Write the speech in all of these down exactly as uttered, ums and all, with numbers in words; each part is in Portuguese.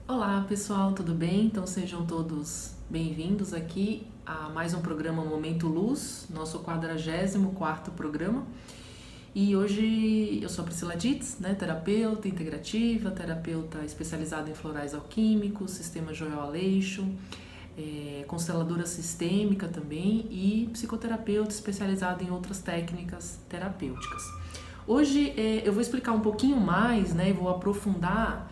Olá pessoal, tudo bem? Então sejam todos bem-vindos aqui a mais um programa Momento Luz, nosso quadragésimo quarto programa. E hoje eu sou a Priscila Ditz, né, terapeuta integrativa, terapeuta especializada em florais alquímicos, sistema Joel Aleixo, é, consteladora sistêmica também e psicoterapeuta especializada em outras técnicas terapêuticas. Hoje é, eu vou explicar um pouquinho mais, né, e vou aprofundar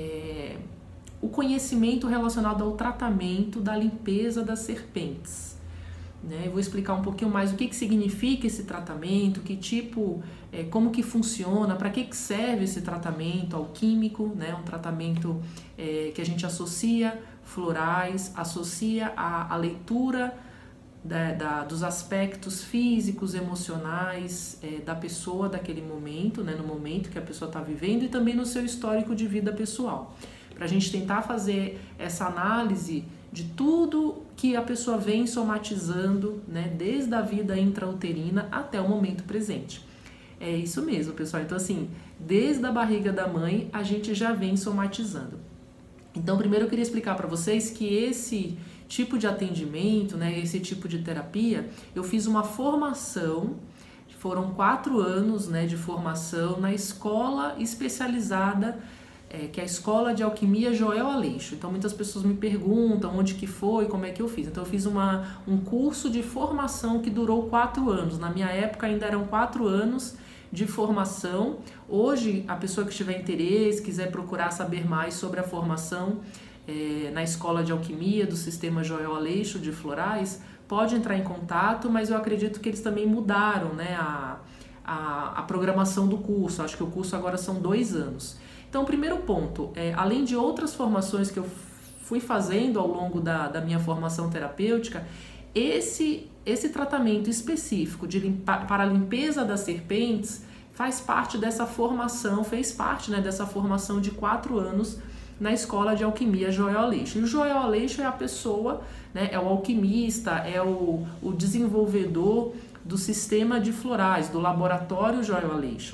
é, o conhecimento relacionado ao tratamento da limpeza das serpentes. Né? Eu vou explicar um pouquinho mais o que, que significa esse tratamento, que tipo, é, como que funciona, para que, que serve esse tratamento alquímico, né? Um tratamento é, que a gente associa florais, associa a, a leitura da, da, dos aspectos físicos, emocionais é, da pessoa daquele momento, né? No momento que a pessoa está vivendo e também no seu histórico de vida pessoal. Para a gente tentar fazer essa análise de tudo que a pessoa vem somatizando, né, desde a vida intrauterina até o momento presente. É isso mesmo, pessoal. Então, assim, desde a barriga da mãe, a gente já vem somatizando. Então, primeiro eu queria explicar para vocês que esse tipo de atendimento, né, esse tipo de terapia, eu fiz uma formação, foram quatro anos, né, de formação na escola especializada É, que é a Escola de Alquimia Joel Aleixo. Então muitas pessoas me perguntam onde que foi, como é que eu fiz. Então eu fiz uma, um curso de formação que durou quatro anos. Na minha época ainda eram quatro anos de formação. Hoje a pessoa que tiver interesse, quiser procurar saber mais sobre a formação é, na Escola de Alquimia do Sistema Joel Aleixo de Florais, pode entrar em contato, mas eu acredito que eles também mudaram, né, a, a, a programação do curso. Acho que o curso agora são dois anos. Então, o primeiro ponto, é, além de outras formações que eu fui fazendo ao longo da, da minha formação terapêutica, esse, esse tratamento específico de limpa, para a limpeza das serpentes faz parte dessa formação, fez parte, né, dessa formação de quatro anos na Escola de Alquimia Joel Aleixo. E o Joel Aleixo é a pessoa, né, é o alquimista, é o, o desenvolvedor do sistema de florais, do laboratório Joel Aleixo.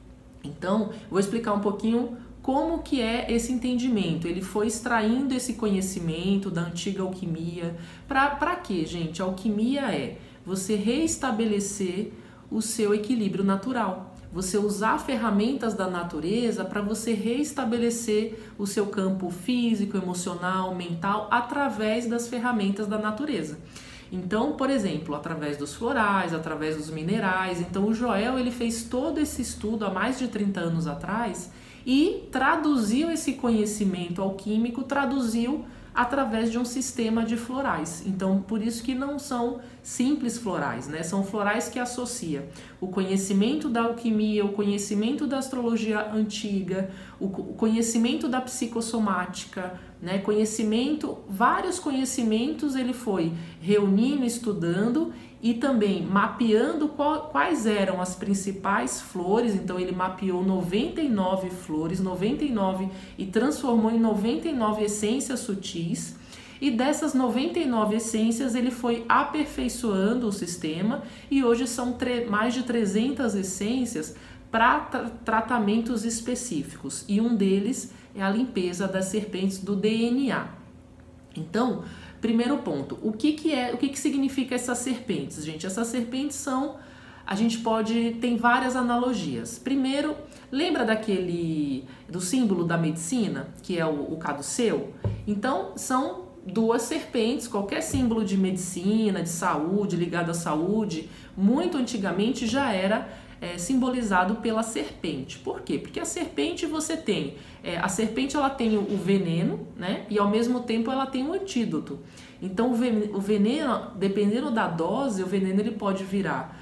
Então, vou explicar um pouquinho como que é esse entendimento. Ele foi extraindo esse conhecimento da antiga alquimia. Para quê, gente? A alquimia é você reestabelecer o seu equilíbrio natural. Você usar ferramentas da natureza para você reestabelecer o seu campo físico, emocional, mental, através das ferramentas da natureza. Então, por exemplo, através dos florais, através dos minerais. Então, o Joel ele fez todo esse estudo há mais de trinta anos atrás e traduziu esse conhecimento alquímico, traduziu através de um sistema de florais. Então, por isso que não são simples florais, né? São florais que associam o conhecimento da alquimia, o conhecimento da astrologia antiga, o conhecimento da psicossomática, né? Conhecimento, vários conhecimentos ele foi reunindo, estudando e também mapeando qual, quais eram as principais flores. Então ele mapeou noventa e nove flores, noventa e nove e transformou em noventa e nove essências sutis. E dessas noventa e nove essências ele foi aperfeiçoando o sistema e hoje são mais de trezentas essências para tra tratamentos específicos. E um deles é a limpeza das serpentes do D N A. Então, primeiro ponto, o que que é, o que que significa essas serpentes, gente? Essas serpentes são, a gente pode, tem várias analogias. Primeiro, lembra daquele, do símbolo da medicina, que é o, o caduceu? Então, são duas serpentes, qualquer símbolo de medicina, de saúde, ligado à saúde, muito antigamente já era é, simbolizado pela serpente. Por quê? Porque a serpente você tem, é, a serpente ela tem o veneno, né? E ao mesmo tempo ela tem o antídoto. Então o veneno, dependendo da dose, o veneno ele pode virar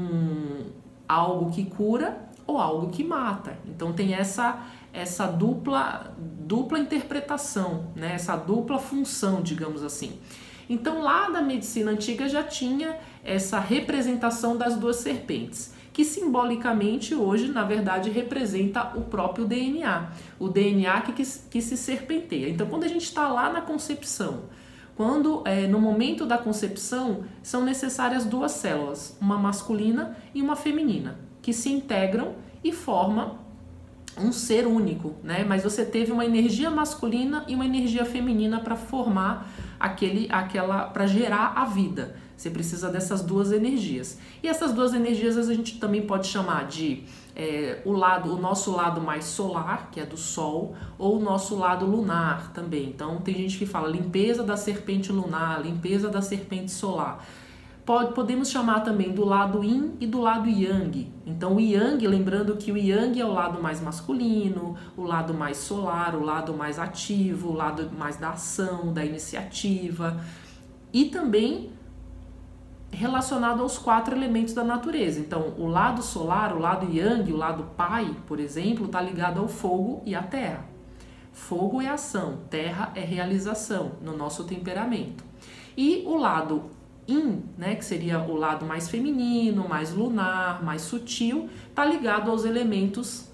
um, algo que cura ou algo que mata. Então tem essa essa dupla dupla interpretação, né? Essa dupla função, digamos assim. Então lá da medicina antiga já tinha essa representação das duas serpentes, que simbolicamente hoje, na verdade, representa o próprio D N A, o D N A que, que, que se serpenteia. Então quando a gente está lá na concepção, quando é, no momento da concepção são necessárias duas células, uma masculina e uma feminina, que se integram e formam um ser único, né? Mas você teve uma energia masculina e uma energia feminina para formar aquele, aquela, para gerar a vida. Você precisa dessas duas energias. E essas duas energias a gente também pode chamar de é, o lado, o nosso lado mais solar, que é do Sol, ou o nosso lado lunar também. Então tem gente que fala limpeza da serpente lunar, limpeza da serpente solar. Pode, podemos chamar também do lado Yin e do lado Yang. Então o Yang, lembrando que o Yang é o lado mais masculino, o lado mais solar, o lado mais ativo, o lado mais da ação, da iniciativa. E também relacionado aos quatro elementos da natureza. Então o lado solar, o lado Yang, o lado Pai, por exemplo, está ligado ao fogo e à terra. Fogo é ação, terra é realização no nosso temperamento. E o lado Yin, né, que seria o lado mais feminino, mais lunar, mais sutil, está ligado aos elementos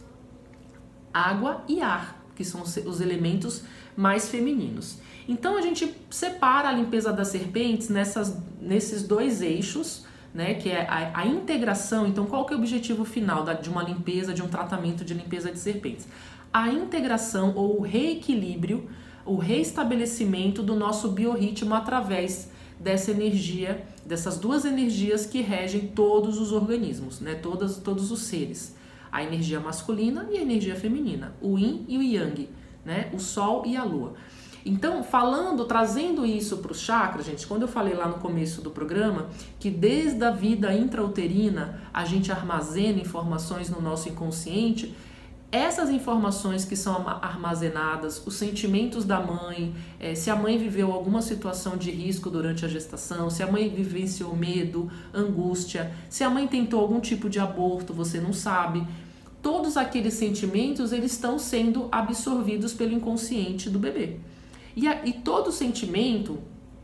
água e ar, que são os elementos mais femininos. Então a gente separa a limpeza das serpentes nessas, nesses dois eixos, né, que é a, a integração. Então qual que é o objetivo final da, de uma limpeza, de um tratamento de limpeza de serpentes? A integração ou o reequilíbrio, o reestabelecimento do nosso biorritmo através dessa energia, dessas duas energias que regem todos os organismos, né? Todos, todos os seres. A energia masculina e a energia feminina, o Yin e o Yang, né? O Sol e a Lua. Então, falando, trazendo isso para os chakras, gente, quando eu falei lá no começo do programa, que desde a vida intrauterina a gente armazena informações no nosso inconsciente, essas informações que são armazenadas, os sentimentos da mãe, é, se a mãe viveu alguma situação de risco durante a gestação, se a mãe vivenciou medo, angústia, se a mãe tentou algum tipo de aborto, você não sabe. Todos aqueles sentimentos, eles estão sendo absorvidos pelo inconsciente do bebê. E, a, e todo sentimento,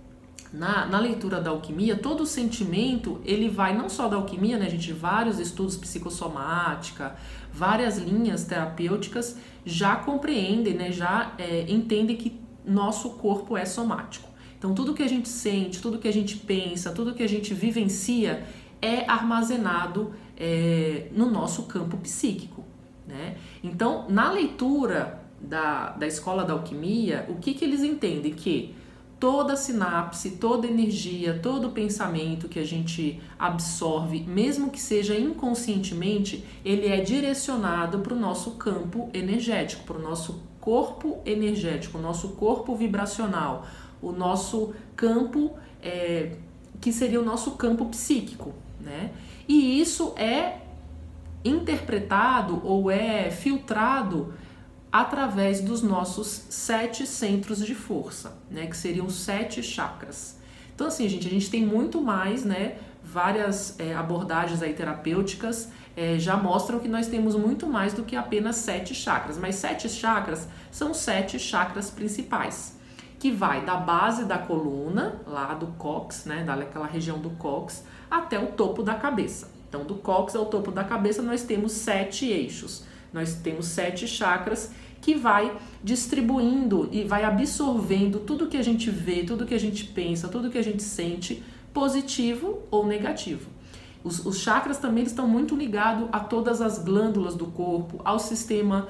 na, na leitura da alquimia, todo sentimento, ele vai, não só da alquimia, né, gente, vários estudos psicossomática, várias linhas terapêuticas já compreendem, né, já é, entendem que nosso corpo é somático. Então tudo que a gente sente, tudo que a gente pensa, tudo que a gente vivencia é armazenado é, no nosso campo psíquico, né? Então na leitura da, da escola da alquimia, o que, que eles entendem? Que toda sinapse, toda energia, todo pensamento que a gente absorve, mesmo que seja inconscientemente, ele é direcionado para o nosso campo energético, para o nosso corpo energético, o nosso corpo vibracional, o nosso campo, é, que seria o nosso campo psíquico, né? E isso é interpretado ou é filtrado através dos nossos sete centros de força, né, que seriam sete chakras. Então assim, gente, a gente tem muito mais, né, várias é, abordagens aí terapêuticas é, já mostram que nós temos muito mais do que apenas sete chakras, mas sete chakras são sete chakras principais, que vai da base da coluna, lá do cóccix, né, daquela região do cóccix, até o topo da cabeça. Então do cóccix ao topo da cabeça nós temos sete eixos. Nós temos sete chakras que vai distribuindo e vai absorvendo tudo que a gente vê, tudo que a gente pensa, tudo que a gente sente, positivo ou negativo. Os, os chakras também estão muito ligados a todas as glândulas do corpo, ao sistema,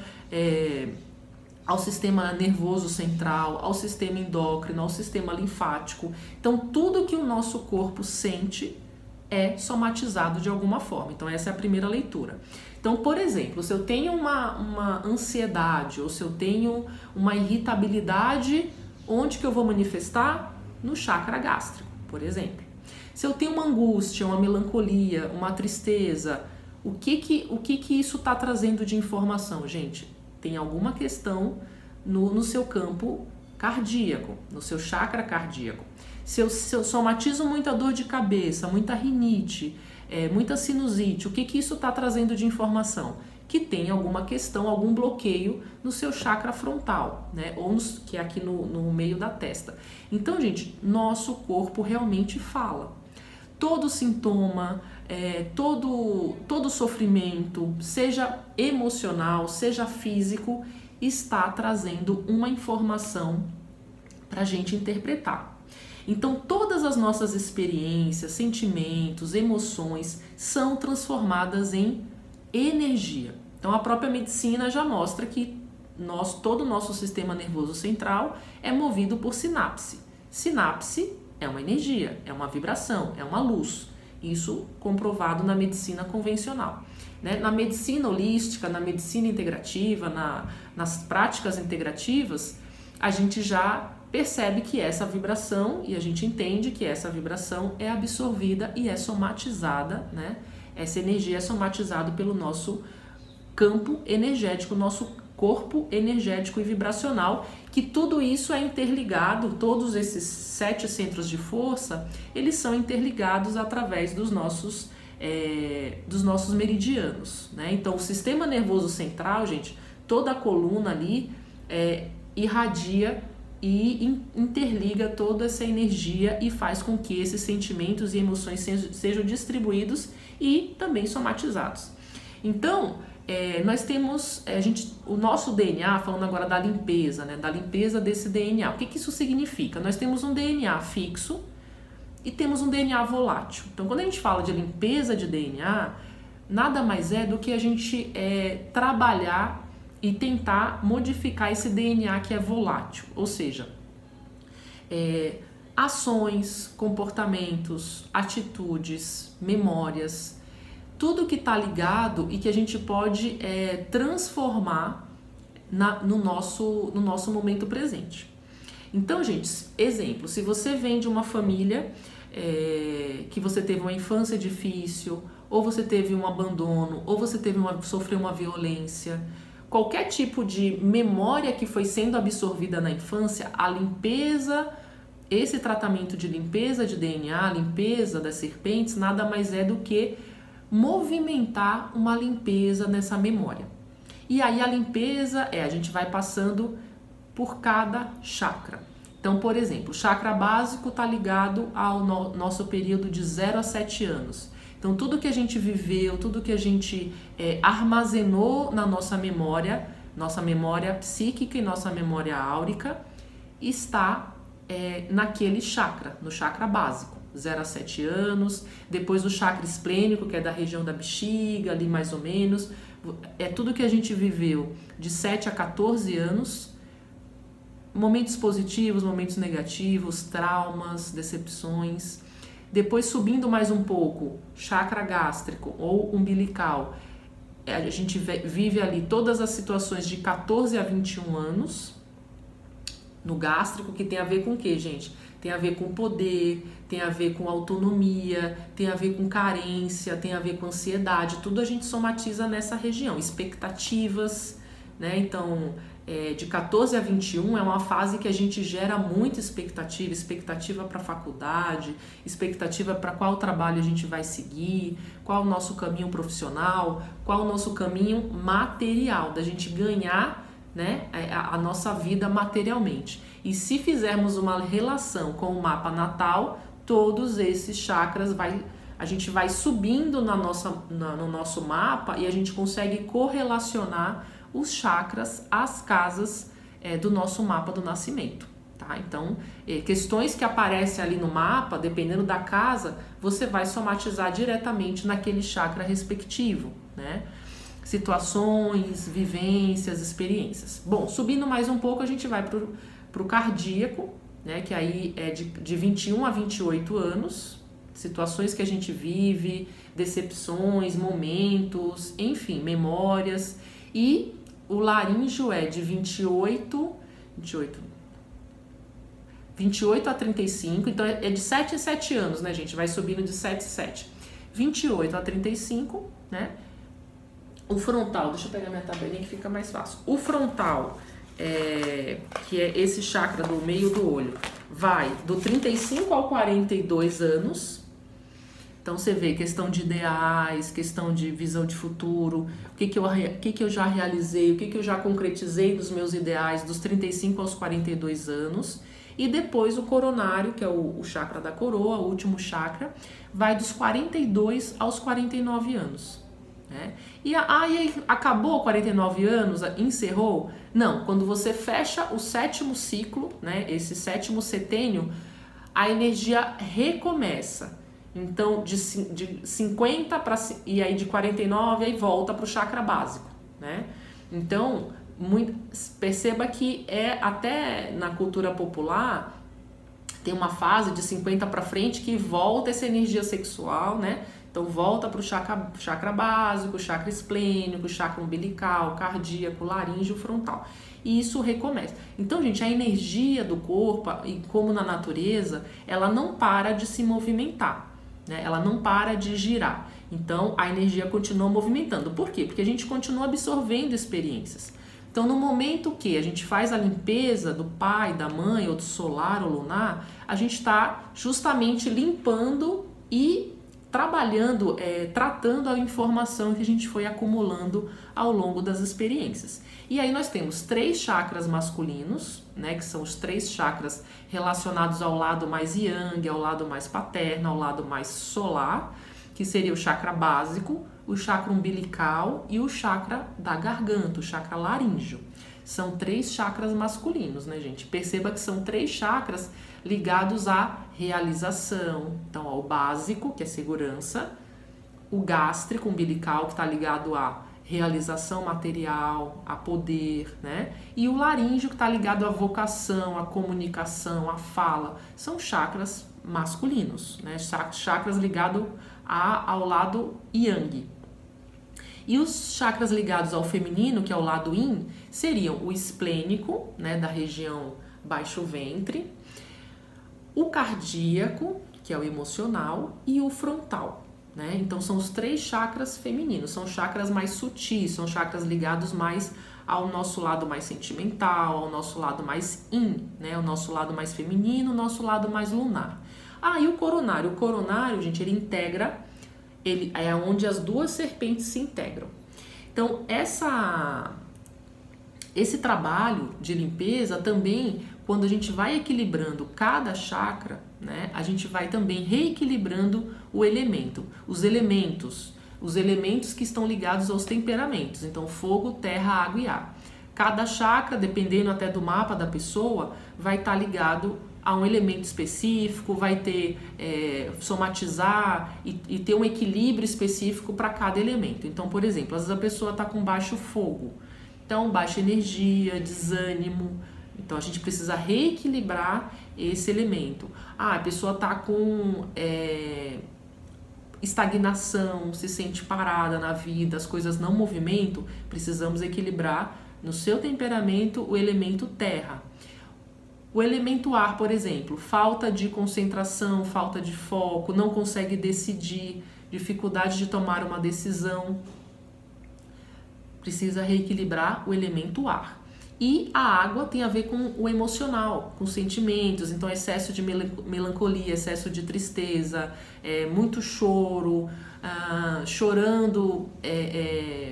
é, ao sistema nervoso central, ao sistema endócrino, ao sistema linfático. Então tudo que o nosso corpo sente é somatizado de alguma forma. Então essa é a primeira leitura. Então, por exemplo, se eu tenho uma, uma ansiedade ou se eu tenho uma irritabilidade, onde que eu vou manifestar? No chakra gástrico, por exemplo. Se eu tenho uma angústia, uma melancolia, uma tristeza, o que que, o que, que isso está trazendo de informação, gente? Tem alguma questão no, no seu campo cardíaco, no seu chakra cardíaco. Se eu, se eu somatizo muita dor de cabeça, muita rinite, é, muita sinusite, o que, que isso está trazendo de informação? Que tem alguma questão, algum bloqueio no seu chakra frontal, né? Ou no, que é aqui no, no meio da testa. Então, gente, nosso corpo realmente fala. Todo sintoma, é, todo, todo sofrimento, seja emocional, seja físico, está trazendo uma informação para a gente interpretar. Então, todas as nossas experiências, sentimentos, emoções são transformadas em energia. Então a própria medicina já mostra que nós, todo o nosso sistema nervoso central é movido por sinapse. Sinapse é uma energia, é uma vibração, é uma luz. Isso comprovado na medicina convencional. Né? Na medicina holística, na medicina integrativa, na, nas práticas integrativas, a gente já percebe que essa vibração, e a gente entende que essa vibração é absorvida e é somatizada, né? Essa energia é somatizada pelo nosso campo energético, nosso corpo energético e vibracional, que tudo isso é interligado, todos esses sete centros de força, eles são interligados através dos nossos, é, dos nossos meridianos, né? Então, o sistema nervoso central, gente, toda a coluna ali é, irradia e interliga toda essa energia e faz com que esses sentimentos e emoções sejam distribuídos e também somatizados. Então, é, nós temos, a gente, o nosso D N A, falando agora da limpeza, né, da limpeza desse D N A. O que, que isso significa? Nós temos um D N A fixo e temos um D N A volátil. Então, quando a gente fala de limpeza de D N A, nada mais é do que a gente é, trabalhar e tentar modificar esse D N A que é volátil, ou seja, é, ações, comportamentos, atitudes, memórias, tudo que está ligado e que a gente pode é, transformar na, no, nosso, no nosso momento presente. Então, gente, exemplo, se você vem de uma família é, que você teve uma infância difícil, ou você teve um abandono, ou você teve uma, sofreu uma violência, qualquer tipo de memória que foi sendo absorvida na infância, a limpeza, esse tratamento de limpeza de D N A, limpeza das serpentes, nada mais é do que movimentar uma limpeza nessa memória. E aí a limpeza é, a gente vai passando por cada chakra. Então, por exemplo, o chakra básico está ligado ao no, nosso período de zero a sete anos. Então, tudo que a gente viveu, tudo que a gente é, armazenou na nossa memória, nossa memória psíquica e nossa memória áurica, está é, naquele chakra, no chakra básico, zero a sete anos. Depois o chakra esplênico, que é da região da bexiga, ali mais ou menos. É tudo que a gente viveu de sete a quatorze anos, momentos positivos, momentos negativos, traumas, decepções. Depois, subindo mais um pouco, chakra gástrico ou umbilical, a gente vive ali todas as situações de quatorze a vinte e um anos, no gástrico, que tem a ver com o quê, gente? Tem a ver com poder, tem a ver com autonomia, tem a ver com carência, tem a ver com ansiedade, tudo a gente somatiza nessa região, expectativas, né? Então, é, de quatorze a vinte e um é uma fase que a gente gera muita expectativa, expectativa para a faculdade, expectativa para qual trabalho a gente vai seguir, qual o nosso caminho profissional, qual o nosso caminho material, da gente ganhar, né, a, a nossa vida materialmente. E se fizermos uma relação com o mapa natal, todos esses chakras vai, a gente vai subindo na nossa, na, no nosso mapa e a gente consegue correlacionar os chakras às casas é, do nosso mapa do nascimento, tá? Então, é, questões que aparecem ali no mapa, dependendo da casa, você vai somatizar diretamente naquele chakra respectivo, né? Situações, vivências, experiências. Bom, subindo mais um pouco, a gente vai pro, pro cardíaco, né? Que aí é de, de vinte e um a vinte e oito anos, situações que a gente vive, decepções, momentos, enfim, memórias. E o laríngeo é de vinte e oito, vinte e oito, vinte e oito a trinta e cinco, então é de sete em sete anos, né, gente? Vai subindo de sete em sete. vinte e oito a trinta e cinco, né? O frontal, deixa eu pegar minha tabelinha que fica mais fácil. O frontal, é, que é esse chakra do meio do olho, vai do trinta e cinco ao quarenta e dois anos. Então, você vê questão de ideais, questão de visão de futuro, o que, que, eu, o que, que eu já realizei, o que, que eu já concretizei dos meus ideais dos trinta e cinco aos quarenta e dois anos. E depois o coronário, que é o, o chakra da coroa, o último chakra, vai dos quarenta e dois aos quarenta e nove anos. Né? E aí acabou quarenta e nove anos, encerrou? Não, quando você fecha o sétimo ciclo, né, esse sétimo setênio, a energia recomeça. Então, de, de cinquenta para e aí de quarenta e nove, aí volta para o chakra básico, né? Então, muito, perceba que é até na cultura popular tem uma fase de cinquenta para frente que volta essa energia sexual, né? Então volta para o chakra, chakra básico, chakra esplênico, chakra umbilical, cardíaco, laríngeo, frontal. E isso recomeça. Então, gente, a energia do corpo, e como na natureza, ela não para de se movimentar, né? Ela não para de girar. Então, a energia continua movimentando. Por quê? Porque a gente continua absorvendo experiências. Então, no momento que a gente faz a limpeza do pai, da mãe, ou do solar ou lunar, a gente está justamente limpando e trabalhando, é, tratando a informação que a gente foi acumulando ao longo das experiências. E aí nós temos três chakras masculinos, né, que são os três chakras relacionados ao lado mais yang, ao lado mais paterno, ao lado mais solar, que seria o chakra básico, o chakra umbilical e o chakra da garganta, o chakra laríngeo. São três chakras masculinos, né, gente? Perceba que são três chakras ligados à realização. Então, ao básico, que é segurança, o gástrico umbilical, que está ligado à realização material, a poder, né? E o laríngeo, que está ligado à vocação, à comunicação, à fala. São chakras masculinos, né? Chakras ligados a, ao lado yang. E os chakras ligados ao feminino, que é o lado yin, seriam o esplênico, né, da região baixo ventre, o cardíaco, que é o emocional, e o frontal, né? Então são os três chakras femininos, são chakras mais sutis, são chakras ligados mais ao nosso lado mais sentimental, ao nosso lado mais yin, né? O nosso lado mais feminino, o nosso lado mais lunar. Ah, e o coronário? O coronário, gente, ele integra, ele é onde as duas serpentes se integram. Então, essa, esse trabalho de limpeza também, quando a gente vai equilibrando cada chakra, né, a gente vai também reequilibrando o elemento, os elementos, os elementos que estão ligados aos temperamentos. Então, fogo, terra, água e ar. Cada chakra, dependendo até do mapa da pessoa, vai estar ligado a um elemento específico, vai ter, é, somatizar e, e ter um equilíbrio específico para cada elemento. Então, por exemplo, às vezes a pessoa está com baixo fogo, então baixa energia, desânimo. Então a gente precisa reequilibrar esse elemento. Ah, a pessoa está com é, estagnação, se sente parada na vida, as coisas não movimentam, precisamos equilibrar no seu temperamento o elemento terra. O elemento ar, por exemplo, falta de concentração, falta de foco, não consegue decidir, dificuldade de tomar uma decisão. Precisa reequilibrar o elemento ar. E a água tem a ver com o emocional, com sentimentos, então excesso de melancolia, excesso de tristeza, é, muito choro, ah, chorando, é, é,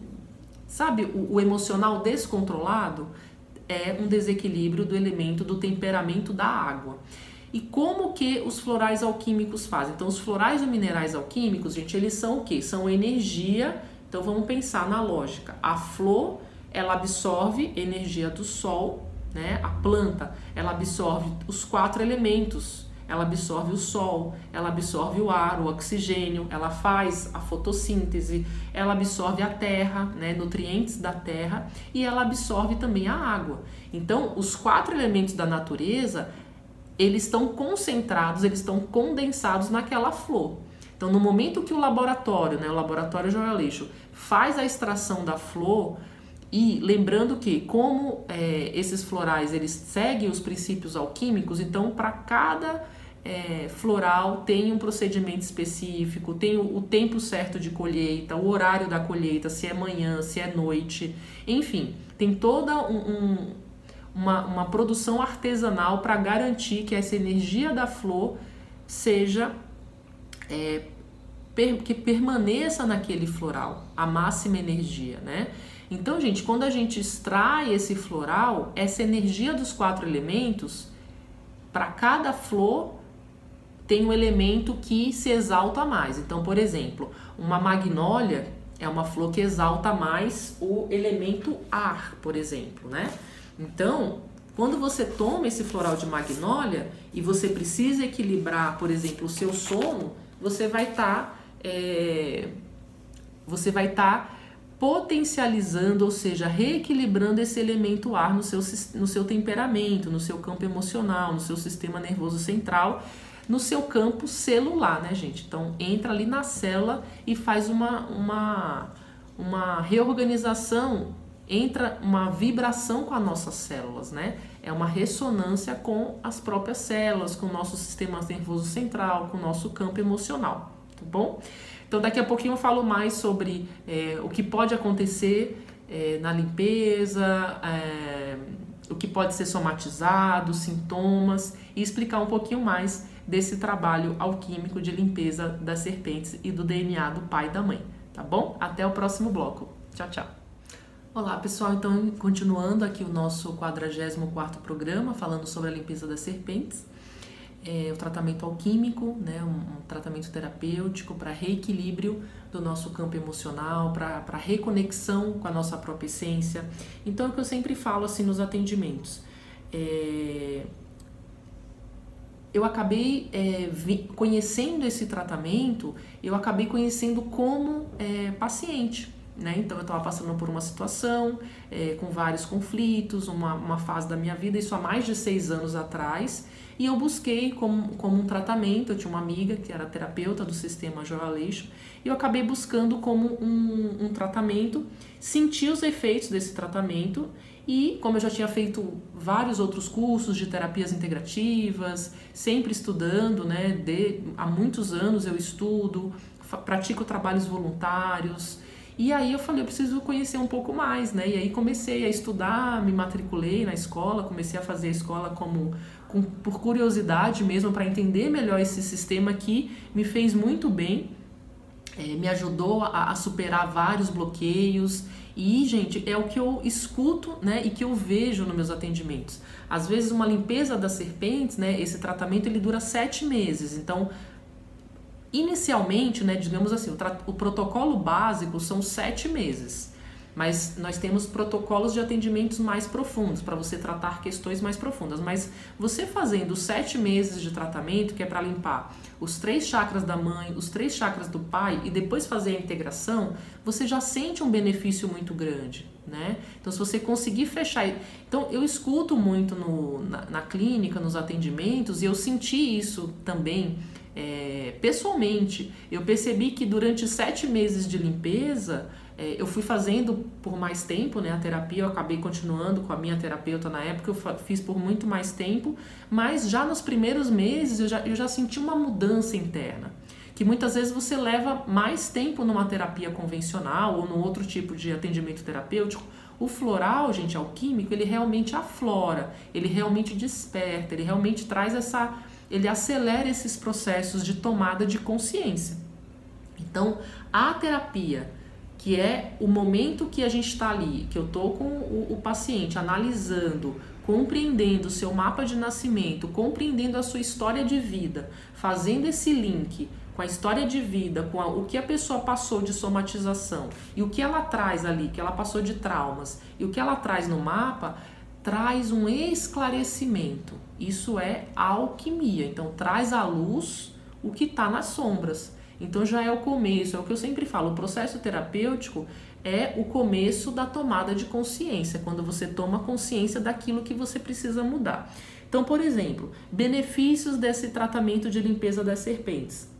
sabe, o, o emocional descontrolado é um desequilíbrio do elemento do temperamento da água. E como que os florais alquímicos fazem? Então, os florais e minerais alquímicos, gente, eles são o quê? São energia. Então, vamos pensar na lógica. A flor, ela absorve energia do sol, né? A planta, ela absorve os quatro elementos. Ela absorve o sol, ela absorve o ar, o oxigênio, ela faz a fotossíntese, ela absorve a terra, né, nutrientes da terra, e ela absorve também a água. Então, os quatro elementos da natureza, eles estão concentrados, eles estão condensados naquela flor. Então, no momento que o laboratório, né, o laboratório Joy Aleixo, faz a extração da flor, e lembrando que como é, esses florais eles seguem os princípios alquímicos, então para cada é, floral tem um procedimento específico, tem o, o tempo certo de colheita, o horário da colheita, se é manhã, se é noite, enfim, tem toda um, um, uma, uma produção artesanal para garantir que essa energia da flor seja, é, per, que permaneça naquele floral, a máxima energia, né? Então, gente, quando a gente extrai esse floral, essa energia dos quatro elementos, para cada flor tem um elemento que se exalta mais. Então, por exemplo, uma magnólia é uma flor que exalta mais o elemento ar, por exemplo, né? Então, quando você toma esse floral de magnólia e você precisa equilibrar, por exemplo, o seu sono, você vai estar... Tá, é, você vai estar... Tá potencializando, ou seja, reequilibrando esse elemento ar no seu, no seu temperamento, no seu campo emocional, no seu sistema nervoso central, no seu campo celular, né, gente? Então, entra ali na célula e faz uma, uma, uma reorganização, entra uma vibração com as nossas células, né? É uma ressonância com as próprias células, com o nosso sistema nervoso central, com o nosso campo emocional, tá bom? Então, daqui a pouquinho eu falo mais sobre é, o que pode acontecer é, na limpeza, é, o que pode ser somatizado, sintomas, e explicar um pouquinho mais desse trabalho alquímico de limpeza das serpentes e do D N A do pai e da mãe, tá bom? Até o próximo bloco. Tchau, tchau. Olá, pessoal. Então, continuando aqui o nosso quadragésimo quarto programa, falando sobre a limpeza das serpentes. É, o tratamento alquímico, né, um, um tratamento terapêutico para reequilíbrio do nosso campo emocional, para reconexão com a nossa própria essência. Então, é o que eu sempre falo assim nos atendimentos. É, eu acabei é, vi, conhecendo esse tratamento, eu acabei conhecendo como é, paciente. Né? Então, eu estava passando por uma situação é, com vários conflitos, uma, uma fase da minha vida, isso há mais de seis anos atrás, e eu busquei como, como um tratamento. Eu tinha uma amiga que era terapeuta do sistema Joy Aleixo, e eu acabei buscando como um, um tratamento, senti os efeitos desse tratamento, e como eu já tinha feito vários outros cursos de terapias integrativas, sempre estudando, né? De, há muitos anos eu estudo, pratico trabalhos voluntários. E aí eu falei, eu preciso conhecer um pouco mais, né? E aí comecei a estudar, me matriculei na escola, comecei a fazer a escola como, com, por curiosidade mesmo, para entender melhor esse sistema que me fez muito bem, é, me ajudou a, a superar vários bloqueios. E, gente, é o que eu escuto, né, e que eu vejo nos meus atendimentos. Às vezes uma limpeza das serpentes, né, esse tratamento ele dura sete meses, então... Inicialmente, né, digamos assim, o, o protocolo básico são sete meses, mas nós temos protocolos de atendimentos mais profundos, para você tratar questões mais profundas. Mas você fazendo sete meses de tratamento, que é para limpar os três chakras da mãe, os três chakras do pai, e depois fazer a integração, você já sente um benefício muito grande, né? Então, se você conseguir fechar... Então, eu escuto muito no, na, na clínica, nos atendimentos, e eu senti isso também... É, pessoalmente, eu percebi que durante sete meses de limpeza, é, eu fui fazendo por mais tempo, né, a terapia, eu acabei continuando com a minha terapeuta na época, eu fiz por muito mais tempo, mas já nos primeiros meses eu já, eu já senti uma mudança interna, que muitas vezes você leva mais tempo numa terapia convencional ou num outro tipo de atendimento terapêutico. O floral, gente, alquímico, ele realmente aflora, ele realmente desperta, ele realmente traz essa... ele acelera esses processos de tomada de consciência. Então, a terapia, que é o momento que a gente está ali, que eu estou com o, o paciente analisando, compreendendo o seu mapa de nascimento, compreendendo a sua história de vida, fazendo esse link com a história de vida, com a, o que a pessoa passou de somatização e o que ela traz ali, que ela passou de traumas, e o que ela traz no mapa, traz um esclarecimento. Isso é alquimia. Então, traz à luz o que está nas sombras. Então, já é o começo. É o que eu sempre falo. O processo terapêutico é o começo da tomada de consciência, quando você toma consciência daquilo que você precisa mudar. Então, por exemplo, benefícios desse tratamento de limpeza das serpentes.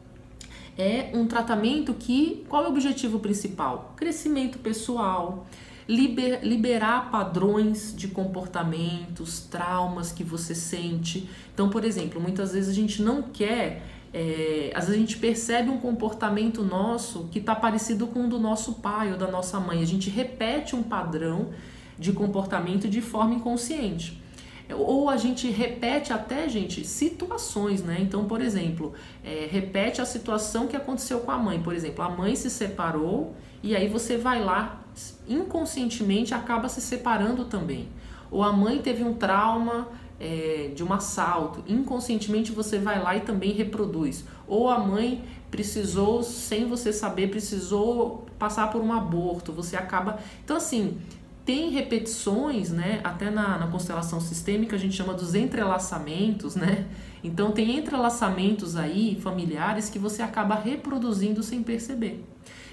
É um tratamento que... Qual é o objetivo principal? Crescimento pessoal, Liber, liberar padrões de comportamentos, traumas que você sente. Então, por exemplo, muitas vezes a gente não quer, é, às vezes a gente percebe um comportamento nosso que está parecido com o do nosso pai ou da nossa mãe. A gente repete um padrão de comportamento de forma inconsciente. Ou a gente repete até, gente, situações, né? Então, por exemplo, é, repete a situação que aconteceu com a mãe. Por exemplo, a mãe se separou e aí você vai lá, inconscientemente acaba se separando também. Ou a mãe teve um trauma é, de um assalto, inconscientemente você vai lá e também reproduz. Ou a mãe precisou, sem você saber, precisou passar por um aborto, você acaba... Então, assim... Tem repetições, né? Até na, na constelação sistêmica a gente chama dos entrelaçamentos, né? Então tem entrelaçamentos aí familiares que você acaba reproduzindo sem perceber.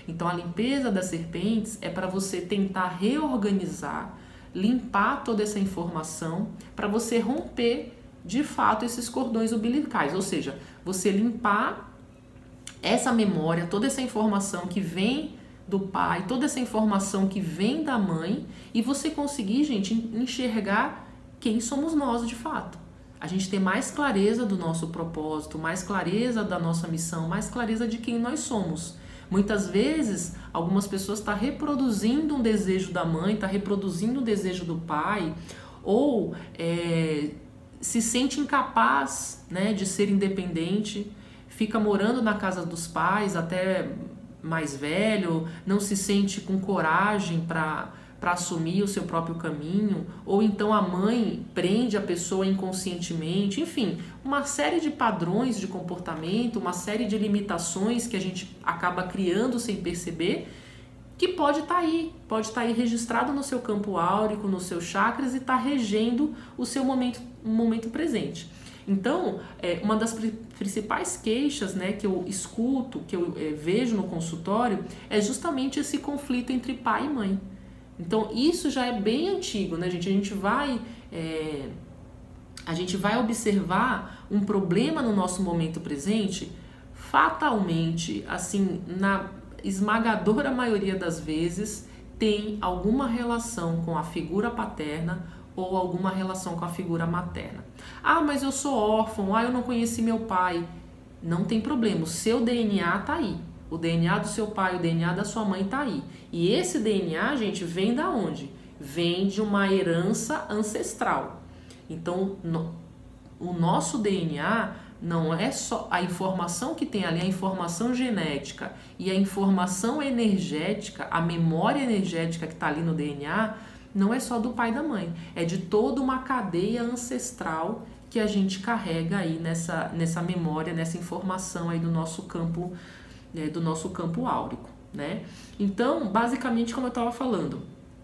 Então a limpeza das serpentes é para você tentar reorganizar, limpar toda essa informação para você romper de fato esses cordões umbilicais, ou seja, você limpar essa memória, toda essa informação que vem do pai, toda essa informação que vem da mãe e você conseguir, gente, enxergar quem somos nós de fato. A gente ter mais clareza do nosso propósito, mais clareza da nossa missão, mais clareza de quem nós somos. Muitas vezes, algumas pessoas estão reproduzindo um desejo da mãe, estão reproduzindo um desejo do pai, ou é, se sente incapaz, né, de ser independente, fica morando na casa dos pais até mais velho, não se sente com coragem para para assumir o seu próprio caminho, ou então a mãe prende a pessoa inconscientemente, enfim, uma série de padrões de comportamento, uma série de limitações que a gente acaba criando sem perceber, que pode estar aí, pode estar aí registrado no seu campo áurico, nos seus chakras e está regendo o seu momento, momento presente. Então, é, uma das principais queixas, né, que eu escuto, que eu é, vejo no consultório, é justamente esse conflito entre pai e mãe. Então, isso já é bem antigo, né, gente? A gente vai, é, a gente vai observar um problema no nosso momento presente, fatalmente, assim, na esmagadora maioria das vezes, tem alguma relação com a figura paterna ou alguma relação com a figura materna. Ah, mas eu sou órfão, ah, eu não conheci meu pai. Não tem problema, o seu D N A tá aí. O D N A do seu pai, o D N A da sua mãe tá aí. E esse D N A, gente, vem da onde? Vem de uma herança ancestral. Então, no, o nosso D N A não é só a informação que tem ali, a informação genética e a informação energética, a memória energética que está ali no D N A, não é só do pai e da mãe. É de toda uma cadeia ancestral que a gente carrega aí nessa, nessa memória, nessa informação aí do nosso campo É, do nosso campo áurico, né? Então, basicamente, como eu estava falando,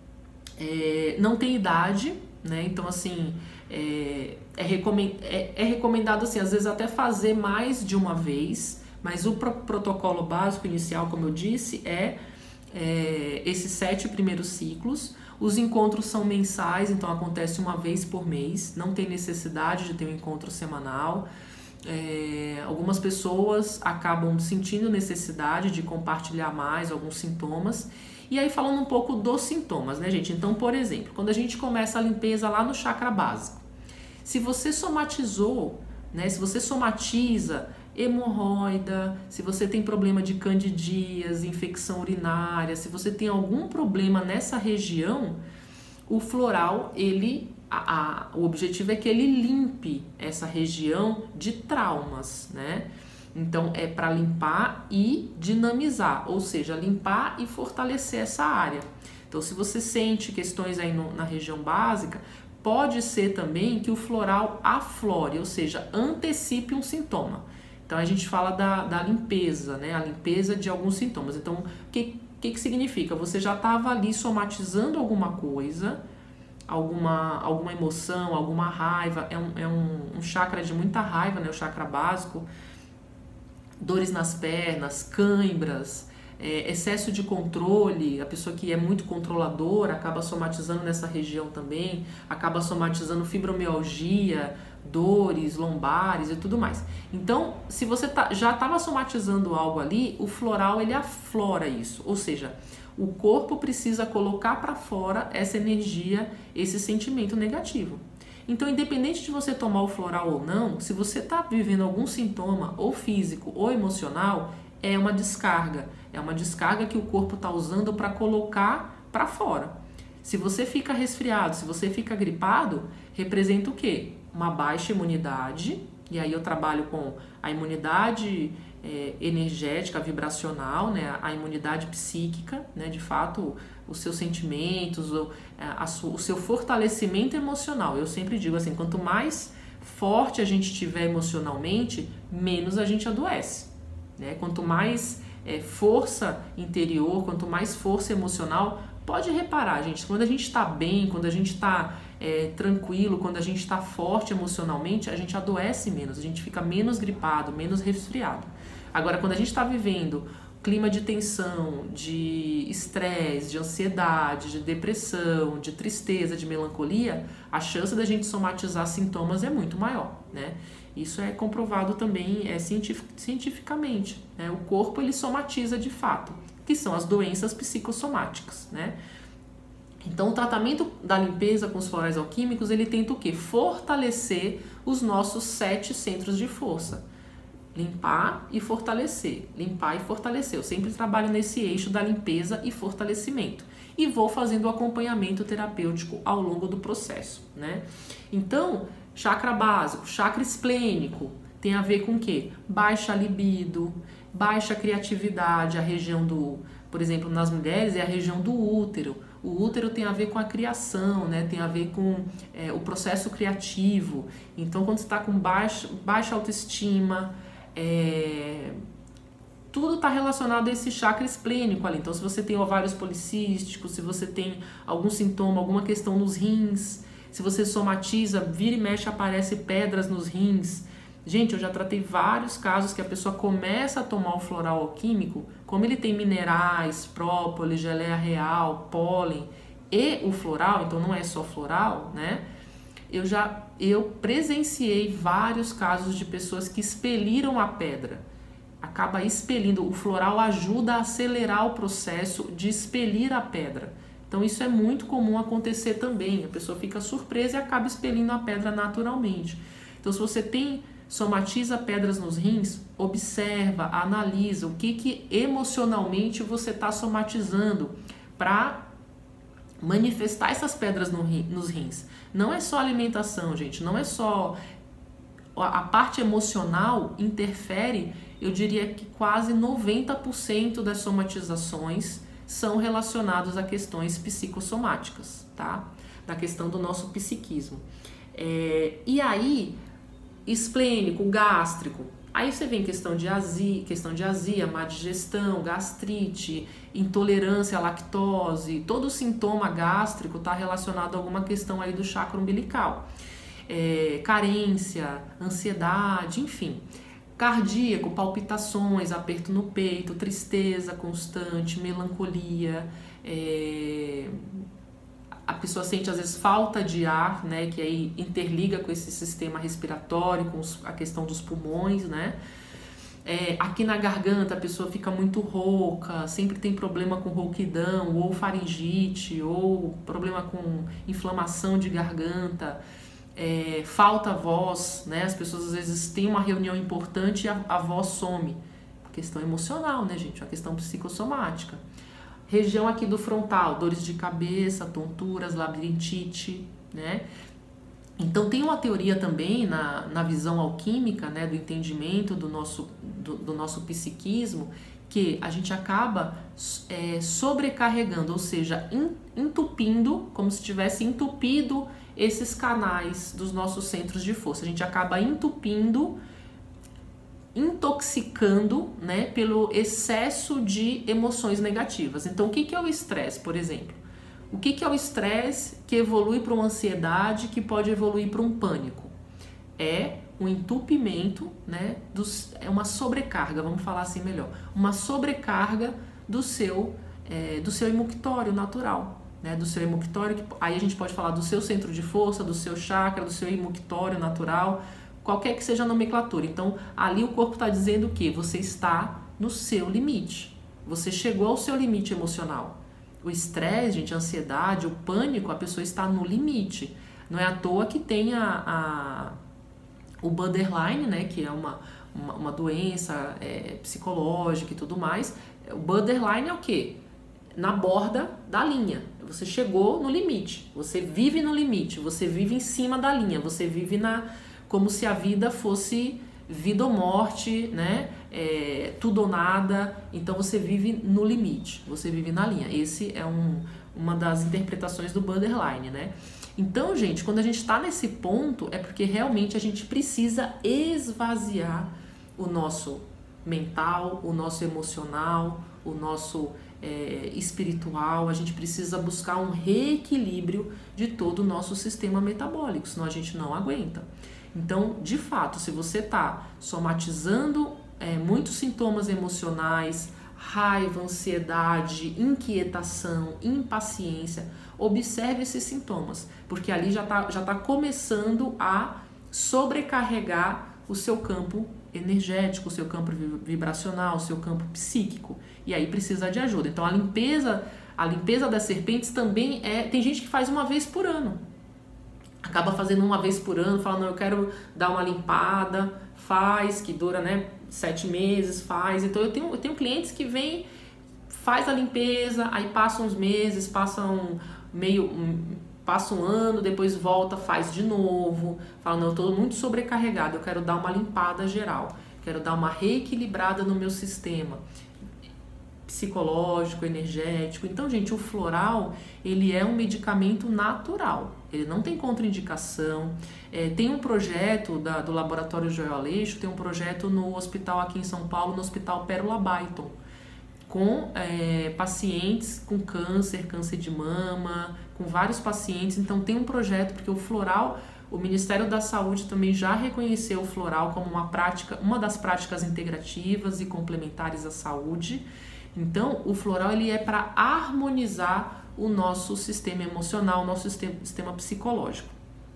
é, não tem idade, né? Então, assim, é, é, recomend, é, é recomendado, assim, às vezes até fazer mais de uma vez, mas o pro, protocolo básico inicial, como eu disse, é, é esses sete primeiros ciclos. Os encontros são mensais, então acontece uma vez por mês, não tem necessidade de ter um encontro semanal. É, algumas pessoas acabam sentindo necessidade de compartilhar mais alguns sintomas. E aí falando um pouco dos sintomas, né, gente? Então, por exemplo, quando a gente começa a limpeza lá no chakra básico, se você somatizou, né, se você somatiza hemorroida, se você tem problema de candidíase, infecção urinária, se você tem algum problema nessa região, o floral, ele A, a, o objetivo é que ele limpe essa região de traumas, né? Então é para limpar e dinamizar, ou seja, limpar e fortalecer essa área. Então, se você sente questões aí no, na região básica, pode ser também que o floral aflore, ou seja, antecipe um sintoma. Então a gente fala da, da limpeza, né? A limpeza de alguns sintomas. Então, o que, que, que significa? Você já estava ali somatizando alguma coisa, alguma, alguma emoção, alguma raiva, é, um, é um, um chakra de muita raiva, né, o chakra básico, dores nas pernas, cãibras, é, excesso de controle, a pessoa que é muito controladora acaba somatizando nessa região também, acaba somatizando fibromialgia, dores lombares e tudo mais. Então, se você tá, já estava somatizando algo ali, o floral ele aflora isso, ou seja, o corpo precisa colocar para fora essa energia, esse sentimento negativo. Então, independente de você tomar o floral ou não, se você está vivendo algum sintoma, ou físico ou emocional, é uma descarga. É uma descarga que o corpo está usando para colocar para fora. Se você fica resfriado, se você fica gripado, representa o quê? Uma baixa imunidade, e aí eu trabalho com a imunidade É, energética, vibracional, né, a imunidade psíquica, né, de fato, os seus sentimentos, o, a, a, o seu fortalecimento emocional. Eu sempre digo assim, quanto mais forte a gente estiver emocionalmente, menos a gente adoece, né? Quanto mais é, força interior, quanto mais força emocional, pode reparar, gente, quando a gente está bem, quando a gente está é, tranquilo, quando a gente está forte emocionalmente, a gente adoece menos, a gente fica menos gripado, menos resfriado. Agora, quando a gente está vivendo clima de tensão, de estresse, de ansiedade, de depressão, de tristeza, de melancolia, a chance da gente somatizar sintomas é muito maior, né? Isso é comprovado também é, cientific, cientificamente, né? O corpo ele somatiza de fato, que são as doenças psicossomáticas, né? Então, o tratamento da limpeza com os florais alquímicos, ele tenta o quê? Fortalecer os nossos sete centros de força. Limpar e fortalecer, limpar e fortalecer. Eu sempre trabalho nesse eixo da limpeza e fortalecimento. E vou fazendo o acompanhamento terapêutico ao longo do processo, né? Então, chakra básico, chakra esplênico, tem a ver com o quê? Baixa libido, baixa criatividade, a região do, por exemplo, nas mulheres é a região do útero. O útero tem a ver com a criação, né? Tem a ver com é, o processo criativo. Então, quando você está com baixa, baixa autoestima, é, tudo está relacionado a esse chakra esplênico ali. Então, se você tem ovários policísticos, se você tem algum sintoma, alguma questão nos rins, se você somatiza, vira e mexe, aparece pedras nos rins. Gente, eu já tratei vários casos que a pessoa começa a tomar o floral alquímico, como ele tem minerais, própolis, geleia real, pólen e o floral, então não é só floral, né? Eu já eu presenciei vários casos de pessoas que expeliram a pedra. Acaba expelindo, o floral ajuda a acelerar o processo de expelir a pedra. Então isso é muito comum acontecer também. A pessoa fica surpresa e acaba expelindo a pedra naturalmente. Então se você tem somatiza pedras nos rins, observa, analisa o que, que emocionalmente você está somatizando para manifestar essas pedras no rim, nos rins. Não é só alimentação, gente, não é só... A parte emocional interfere, eu diria que quase noventa por cento das somatizações são relacionadas a questões psicossomáticas, tá? Da questão do nosso psiquismo. É, e aí... esplênico, gástrico, aí você vem questão de azia, questão de azia, má digestão, gastrite, intolerância à lactose, todo sintoma gástrico está relacionado a alguma questão aí do chakra umbilical, é, carência, ansiedade, enfim, cardíaco, palpitações, aperto no peito, tristeza constante, melancolia, é, a pessoa sente às vezes falta de ar, né, que aí interliga com esse sistema respiratório, com os, a questão dos pulmões, né? É, aqui na garganta a pessoa fica muito rouca, sempre tem problema com rouquidão, ou faringite, ou problema com inflamação de garganta, é, falta voz, né? As pessoas às vezes têm uma reunião importante e a, a voz some. Questão emocional, né, gente? Uma questão psicossomática. Região aqui do frontal, dores de cabeça, tonturas, labirintite, né? Então tem uma teoria também na, na visão alquímica, né, do entendimento do nosso, do, do nosso psiquismo, que a gente acaba é, sobrecarregando, ou seja, entupindo, como se tivesse entupido esses canais dos nossos centros de força. A gente acaba entupindo, intoxicando, né, pelo excesso de emoções negativas. Então, o que, que é o estresse, por exemplo? O que, que é o estresse que evolui para uma ansiedade, que pode evoluir para um pânico? É um entupimento, né, dos, é uma sobrecarga, vamos falar assim melhor, uma sobrecarga do seu, é, do seu hemunctório natural, né, do seu hemunctório, que, aí a gente pode falar do seu centro de força, do seu chakra, do seu hemunctório natural, qualquer que seja a nomenclatura. Então, ali o corpo está dizendo que você está no seu limite. Você chegou ao seu limite emocional. O estresse, gente, a ansiedade, o pânico, a pessoa está no limite. Não é à toa que tem a, a, o borderline, né, que é uma, uma, uma doença é, psicológica e tudo mais. O borderline é o quê? Na borda da linha. Você chegou no limite. Você vive no limite. Você vive em cima da linha. Você vive na... como se a vida fosse vida ou morte, né? É, tudo ou nada. Então você vive no limite, você vive na linha. Esse é um, uma das interpretações do borderline, né? Então, gente, quando a gente está nesse ponto, é porque realmente a gente precisa esvaziar o nosso mental, o nosso emocional, o nosso é, espiritual. A gente precisa buscar um reequilíbrio de todo o nosso sistema metabólico, senão a gente não aguenta. Então, de fato, se você está somatizando é, muitos sintomas emocionais, raiva, ansiedade, inquietação, impaciência, observe esses sintomas, porque ali já está já tá começando a sobrecarregar o seu campo energético, o seu campo vibracional, o seu campo psíquico, e aí precisa de ajuda. Então a limpeza, a limpeza das serpentes também é, tem gente que faz uma vez por ano, acaba fazendo uma vez por ano, fala, não, eu quero dar uma limpada, faz, que dura, né, sete meses, faz. Então eu tenho, eu tenho clientes que vêm, faz a limpeza, aí passam uns meses, passam meio, passa um ano, depois volta, faz de novo, fala, não, eu tô muito sobrecarregado, eu quero dar uma limpada geral, quero dar uma reequilibrada no meu sistema psicológico, energético. Então, gente, o floral, ele é um medicamento natural, ele não tem contraindicação. É, tem um projeto da, do Laboratório Joel Aleixo, tem um projeto no hospital aqui em São Paulo, no Hospital Pérola Baiton, com é, pacientes com câncer, câncer de mama, com vários pacientes. Então tem um projeto, porque o floral, o Ministério da Saúde também já reconheceu o floral como uma prática, uma das práticas integrativas e complementares à saúde. Então o floral, ele é para harmonizar o nosso sistema emocional, o nosso sistema, sistema psicológico,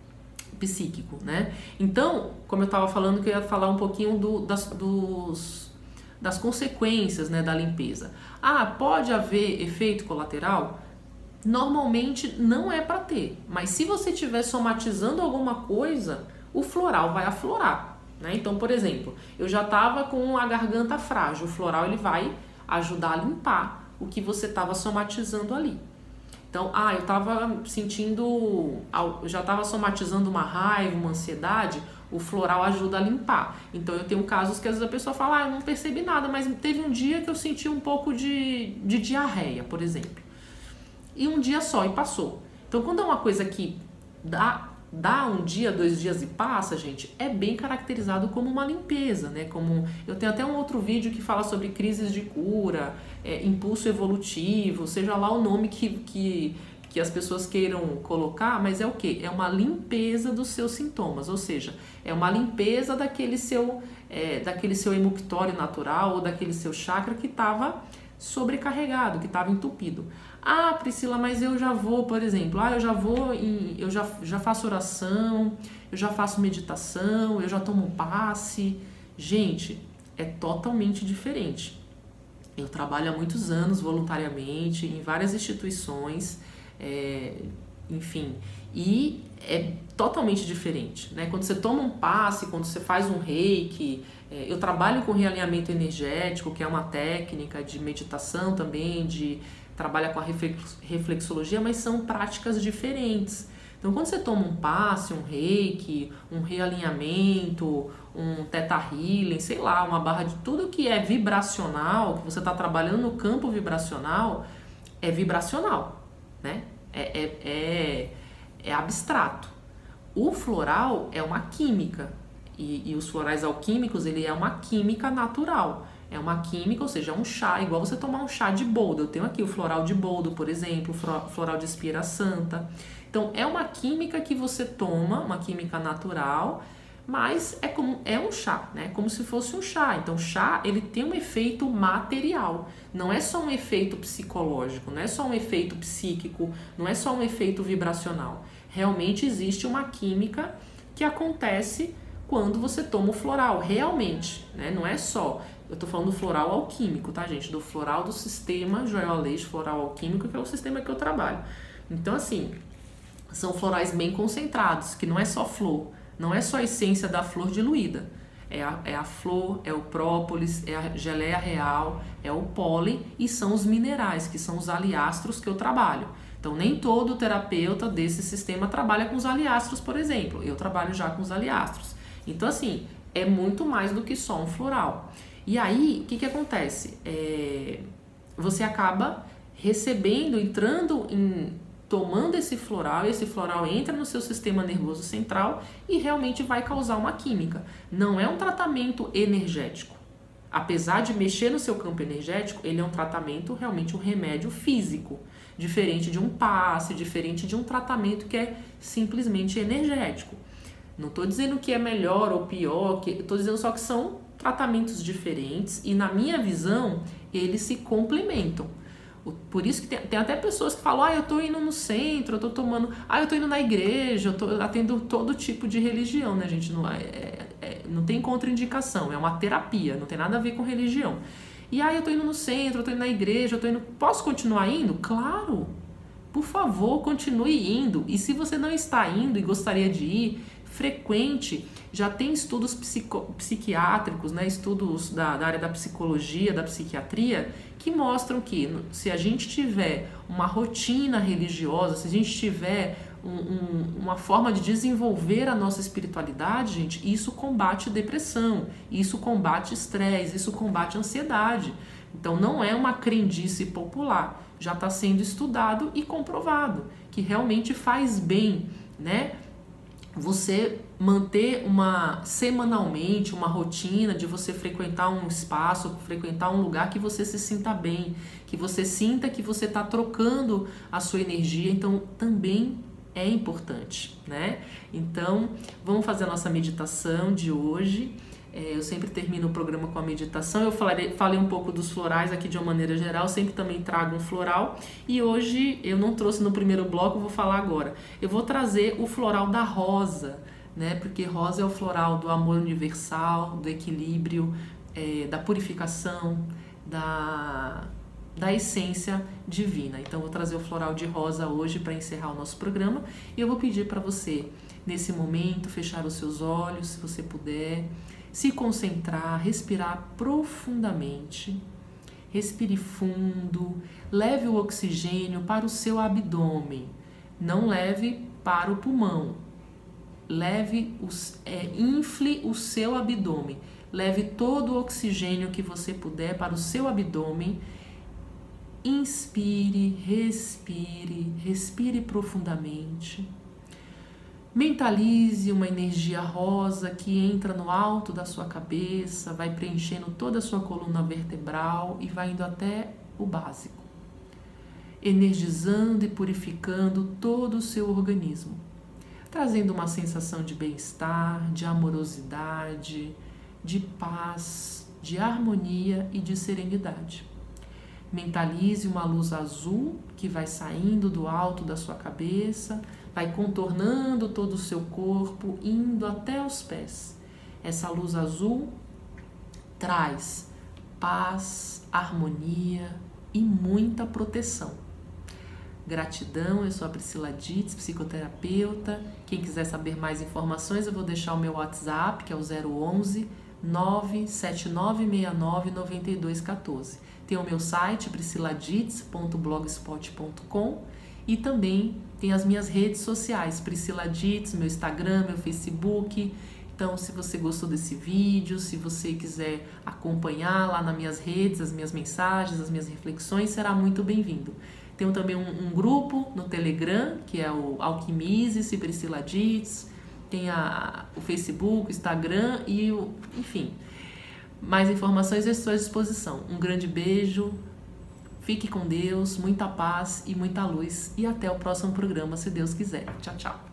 psíquico, né? Então, como eu estava falando, que eu ia falar um pouquinho do, das, dos, das consequências, né, da limpeza. Ah, pode haver efeito colateral? Normalmente não é para ter, mas se você estiver somatizando alguma coisa, o floral vai aflorar, né? Então, por exemplo, eu já estava com a garganta frágil, o floral, ele vai ajudar a limpar o que você estava somatizando ali. Então, ah, eu estava sentindo, eu já estava somatizando uma raiva, uma ansiedade, o floral ajuda a limpar. Então, eu tenho casos que às vezes a pessoa fala, ah, eu não percebi nada, mas teve um dia que eu senti um pouco de, de diarreia, por exemplo. E um dia só, e passou. Então, quando é uma coisa que dá, dá um dia, dois dias e passa, gente, é bem caracterizado como uma limpeza, né? Como, eu tenho até um outro vídeo que fala sobre crises de cura, é, impulso evolutivo, seja lá o nome que, que, que as pessoas queiram colocar, mas é o quê? É uma limpeza dos seus sintomas, ou seja, é uma limpeza daquele seu, é, daquele seu emuctório natural ou daquele seu chakra que estava sobrecarregado, que estava entupido. Ah, Priscila, mas eu já vou, por exemplo, ah, eu já vou, em, eu já, já faço oração, eu já faço meditação, eu já tomo um passe. Gente, é totalmente diferente. Eu trabalho há muitos anos voluntariamente em várias instituições, é, enfim, e é totalmente diferente, né? Quando você toma um passe, quando você faz um reiki, é, eu trabalho com realinhamento energético, que é uma técnica de meditação também, de trabalha com a reflexologia, mas são práticas diferentes. Então, quando você toma um passe, um reiki, um realinhamento, um theta healing, sei lá, uma barra de tudo que é vibracional, que você está trabalhando no campo vibracional, é vibracional, né? É, é, é, é abstrato. O floral é uma química, e, e os florais alquímicos, ele é uma química natural. É uma química, ou seja, é um chá, igual você tomar um chá de boldo. Eu tenho aqui o floral de boldo, por exemplo, o floral de espira santa. Então, é uma química que você toma, uma química natural, mas é como é um chá, né? Como se fosse um chá. Então, o chá, ele tem um efeito material. Não é só um efeito psicológico, não é só um efeito psíquico, não é só um efeito vibracional. Realmente existe uma química que acontece quando você toma o floral, realmente, né? Não é só... Eu tô falando do floral alquímico, tá, gente? Do floral do sistema Joel Aleixo, floral alquímico, que é o sistema que eu trabalho. Então, assim, são florais bem concentrados, que não é só flor, não é só a essência da flor diluída. É a, é a flor, é o própolis, é a geleia real, é o pólen e são os minerais, que são os aliastros que eu trabalho. Então, nem todo terapeuta desse sistema trabalha com os aliastros, por exemplo. Eu trabalho já com os aliastros. Então, assim, é muito mais do que só um floral. E aí, o que que acontece? É, você acaba recebendo, entrando em, tomando esse floral, e esse floral entra no seu sistema nervoso central e realmente vai causar uma química. Não é um tratamento energético. Apesar de mexer no seu campo energético, ele é um tratamento, realmente um remédio físico. Diferente de um passe, diferente de um tratamento que é simplesmente energético. Não estou dizendo que é melhor ou pior, estou dizendo só que são tratamentos diferentes e, na minha visão, eles se complementam. Por isso que tem, tem até pessoas que falam, ah, eu tô indo no centro, eu tô tomando, ah, eu tô indo na igreja, eu tô atendo todo tipo de religião, né, gente? Não, é, é, não tem contraindicação, é uma terapia, não tem nada a ver com religião. E aí, ah, eu tô indo no centro, eu tô indo na igreja, eu tô indo... Posso continuar indo? Claro! Por favor, continue indo. E se você não está indo e gostaria de ir, frequente. Já tem estudos psico, psiquiátricos, né, estudos da, da área da psicologia, da psiquiatria, que mostram que se a gente tiver uma rotina religiosa, se a gente tiver um, um, uma forma de desenvolver a nossa espiritualidade, gente, isso combate depressão, isso combate estresse, isso combate ansiedade. Então não é uma crendice popular, já está sendo estudado e comprovado que realmente faz bem, né? Você manter uma semanalmente uma rotina de você frequentar um espaço, frequentar um lugar que você se sinta bem, que você sinta que você está trocando a sua energia, então também é importante, né? Então vamos fazer a nossa meditação de hoje. É, eu sempre termino o programa com a meditação. Eu falei, falei um pouco dos florais aqui de uma maneira geral, sempre também trago um floral. E hoje eu não trouxe no primeiro bloco, vou falar agora. Eu vou trazer o floral da rosa, né? Porque rosa é o floral do amor universal, do equilíbrio, é, da purificação, da, da essência divina. Então, eu vou trazer o floral de rosa hoje para encerrar o nosso programa. E eu vou pedir para você, nesse momento, fechar os seus olhos, se você puder. Se concentrar, respirar profundamente, respire fundo, leve o oxigênio para o seu abdômen, não leve para o pulmão, leve, os, é, infle o seu abdômen, leve todo o oxigênio que você puder para o seu abdômen, inspire, respire, respire profundamente. Mentalize uma energia rosa que entra no alto da sua cabeça, vai preenchendo toda a sua coluna vertebral e vai indo até o básico, energizando e purificando todo o seu organismo, trazendo uma sensação de bem-estar, de amorosidade, de paz, de harmonia e de serenidade. Mentalize uma luz azul que vai saindo do alto da sua cabeça, vai contornando todo o seu corpo, indo até os pés. Essa luz azul traz paz, harmonia e muita proteção. Gratidão, eu sou a Priscila Dietz, psicoterapeuta. Quem quiser saber mais informações, eu vou deixar o meu WhatsApp, que é o zero onze, nove sete nove seis nove, nove dois um quatro. Tem o meu site, prisciladietz ponto blogspot ponto com, e também tem as minhas redes sociais, Priscila Dietz, meu Instagram, meu Facebook. Então, se você gostou desse vídeo, se você quiser acompanhar lá nas minhas redes, as minhas mensagens, as minhas reflexões, será muito bem-vindo. Tenho também um, um grupo no Telegram, que é o Alquimize-se Priscila Dietz. Tem a, o Facebook, o Instagram e o... enfim... Mais informações à sua disposição. Um grande beijo, fique com Deus, muita paz e muita luz. E até o próximo programa, se Deus quiser. Tchau, tchau.